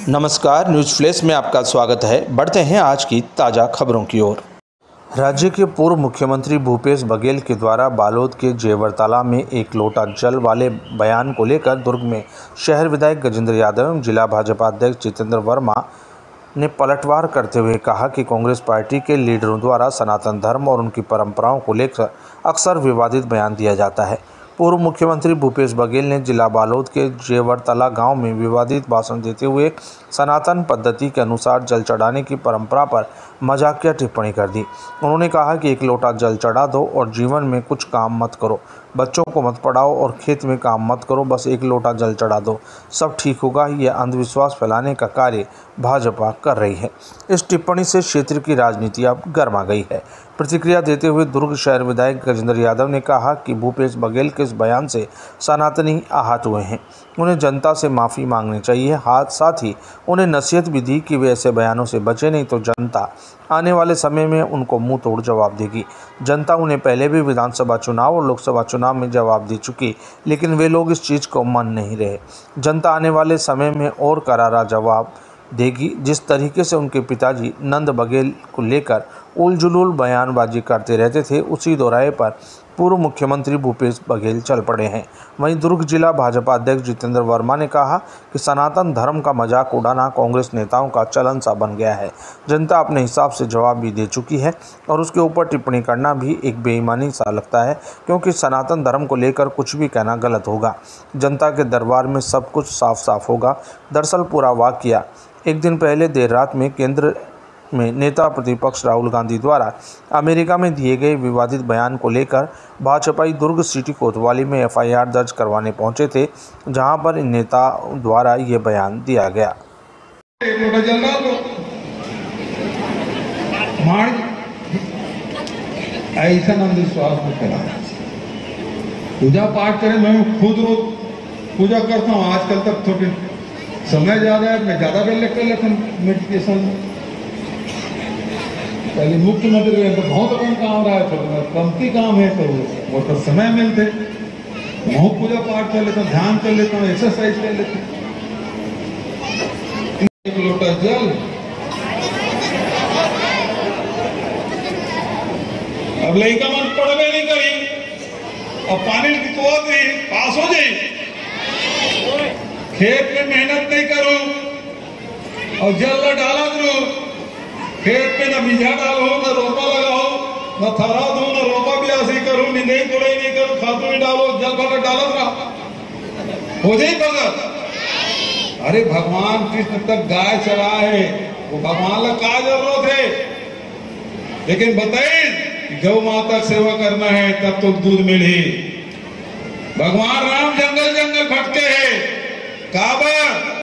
नमस्कार, news flash में आपका स्वागत है। बढ़ते हैं आज की ताज़ा खबरों की ओर। राज्य के पूर्व मुख्यमंत्री भूपेश बघेल के द्वारा बालोद के जेवरतला में एक लोटा जल वाले बयान को लेकर दुर्ग में शहर विधायक गजेंद्र यादव एवं जिला भाजपा अध्यक्ष जितेंद्र वर्मा ने पलटवार करते हुए कहा कि कांग्रेस पार्टी के लीडरों द्वारा सनातन धर्म और उनकी परंपराओं को लेकर अक्सर विवादित बयान दिया जाता है। पूर्व मुख्यमंत्री भूपेश बघेल ने जिला बालोद के जेवरतला गांव में विवादित भाषण देते हुए सनातन पद्धति के अनुसार जल चढ़ाने की परंपरा पर मजाकिया टिप्पणी कर दी। उन्होंने कहा कि एक लोटा जल चढ़ा दो और जीवन में कुछ काम मत करो, बच्चों को मत पढ़ाओ और खेत में काम मत करो, बस एक लोटा जल चढ़ा दो, सब ठीक होगा। यह अंधविश्वास फैलाने का कार्य भाजपा कर रही है। इस टिप्पणी से क्षेत्र की राजनीति अब गर्मा गई है। प्रतिक्रिया देते हुए दुर्ग शहर विधायक गजेंद्र यादव ने कहा कि भूपेश बघेल के इस बयान से सनातनी आहत हुए हैं, उन्हें जनता से माफ़ी मांगनी चाहिए। साथ ही उन्हें नसीहत भी दी कि वे ऐसे बयानों से बचे, नहीं तो जनता आने वाले समय में उनको मुंह तोड़ जवाब देगी। जनता उन्हें पहले भी विधानसभा चुनाव और लोकसभा चुनाव में जवाब दे चुकी, लेकिन वे लोग इस चीज़ को मान नहीं रहे। जनता आने वाले समय में और करारा जवाब देगी। जिस तरीके से उनके पिताजी नंद बघेल को लेकर उलझुल बयानबाजी करते रहते थे, उसी दोराहे पर पूर्व मुख्यमंत्री भूपेश बघेल चल पड़े हैं। वहीं दुर्ग जिला भाजपा अध्यक्ष जितेंद्र वर्मा ने कहा कि सनातन धर्म का मजाक उड़ाना कांग्रेस नेताओं का चलन सा बन गया है। जनता अपने हिसाब से जवाब भी दे चुकी है और उसके ऊपर टिप्पणी करना भी एक बेईमानी सा लगता है, क्योंकि सनातन धर्म को लेकर कुछ भी कहना गलत होगा। जनता के दरबार में सब कुछ साफ साफ होगा। दरअसल पूरा वाकया एक दिन पहले देर रात में केंद्र में नेता प्रतिपक्ष राहुल गांधी द्वारा अमेरिका में दिए गए विवादित बयान को लेकर भाजपाई दुर्ग सिटी कोतवाली में एफआईआर दर्ज करवाने पहुंचे थे, जहां पर इन नेताओं द्वारा ये बयान दिया गया। ऐसा अंधविश्वास को फैलाना, पूजा पाठ करें। मैं खुद रोज पूजा करता हूँ। आजकल तक थोड़ी समय ज्यादा है, मैं ज्यादा कर लेता हूँ मेडिटेशन। पहले मुख्यमंत्री रहे तो बहुत कम काम रहा है, तो कमती काम है तो वो तो समय मिलते। मैं पूजा पाठ कर लेता हूँ, ध्यान कर लेता हूँ, एक्सरसाइज कर लेता हूँ। एक लोटा जल, अब लड़का मन पढ़वे नहीं करी, अब पानी की तो पास हो जाए, खेत में मेहनत नहीं करूं और जल न डाला करूं, खेत में न बीजा डालो, न रोपा लगाओ, न थरा दो, न रोपा भी ऐसे करूं, नहीं कोड़ाई नहीं करूं, खादू भी डालो, जल भर डालत रहा, हो जाए भगत। अरे भगवान कृष्ण तक गाय चराए है, वो भगवान ला का जरूरत है? लेकिन बताइए, गौ माता सेवा करना है तब तो दूध मिले। भगवान राम जंगल जंगल भटके हैं, काबा